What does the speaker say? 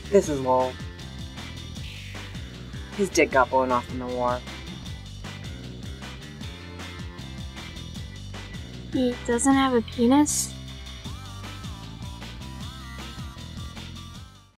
This is Lowell. His dick got blown off in the war. He doesn't have a penis?